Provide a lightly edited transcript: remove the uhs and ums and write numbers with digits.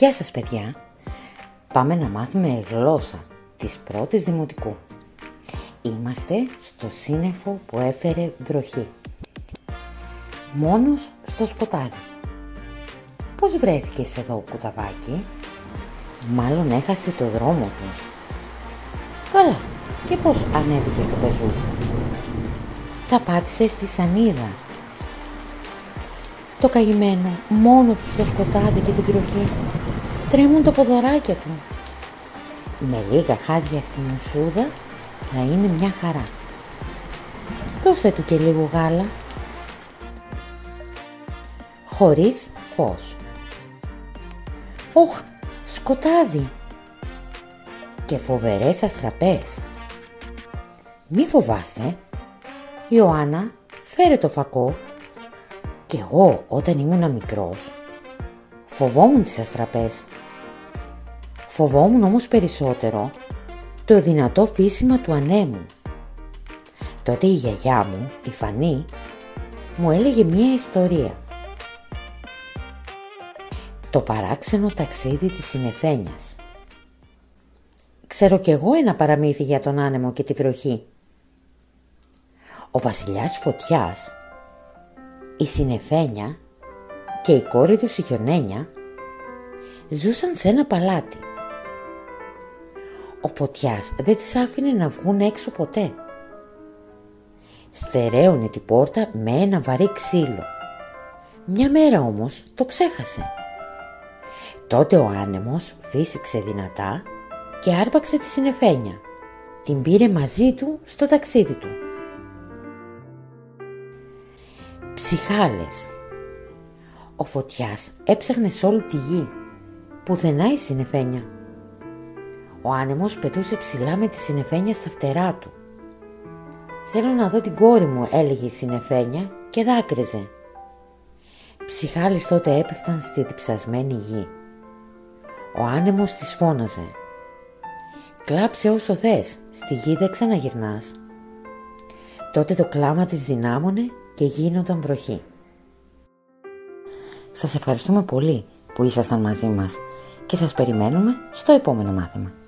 Γεια σας παιδιά, πάμε να μάθουμε γλώσσα της πρώτης δημοτικού. Είμαστε στο σύννεφο που έφερε βροχή. Μόνος στο σκοτάδι. Πώς βρέθηκες εδώ, κουταβάκι? Μάλλον έχασε το δρόμο του. Καλά, και πώς ανέβηκε στο πεζούκι? Θα πάτησε στη σανίδα. Το καημένο μόνο του στο σκοτάδι και την βροχή τρέμουν τα ποδαράκια του. Με λίγα χάδια στη μουσούδα θα είναι μια χαρά. Δώστε του και λίγο γάλα. Χωρίς φως. Οχ, σκοτάδι και φοβερές αστραπές. Μη φοβάστε, Ιωάννα, φέρε το φακό. Κι εγώ όταν ήμουνα μικρός φοβόμουν τις αστραπές. Φοβόμουν όμως περισσότερο το δυνατό φύσιμα του ανέμου. Τότε η γιαγιά μου, η Φανή, μου έλεγε μία ιστορία. Το παράξενο ταξίδι της Συννεφένιας. Ξέρω κι εγώ ένα παραμύθι για τον άνεμο και τη βροχή. Ο βασιλιάς Φωτιάς, η Συννεφένια και η κόρη του η Χιονένια ζούσαν σε ένα παλάτι. Ο Φωτιάς δεν τις άφηνε να βγουν έξω ποτέ. Στερέωνε την πόρτα με ένα βαρύ ξύλο. Μια μέρα όμως το ξέχασε. Τότε ο άνεμος φύσηξε δυνατά και άρπαξε τη Συννεφένια. Την πήρε μαζί του στο ταξίδι του. Ψυχάλες. Ο Φωτιάς έψαχνε σε όλη τη γη. Πουθενά η Συννεφένια. Ο άνεμος πετούσε ψηλά με τη Συννεφένια στα φτερά του. «Θέλω να δω την κόρη μου», έλεγε η Συννεφένια και δάκρυζε. Ψυχάλες τότε έπεφταν στη διψασμένη γη. Ο άνεμος της φώναζε. «Κλάψε όσο θες, στη γη δεν ξαναγυρνάς». Τότε το κλάμα της δυνάμωνε και γίνονταν βροχή. Σας ευχαριστούμε πολύ που ήσασταν μαζί μας και σας περιμένουμε στο επόμενο μάθημα.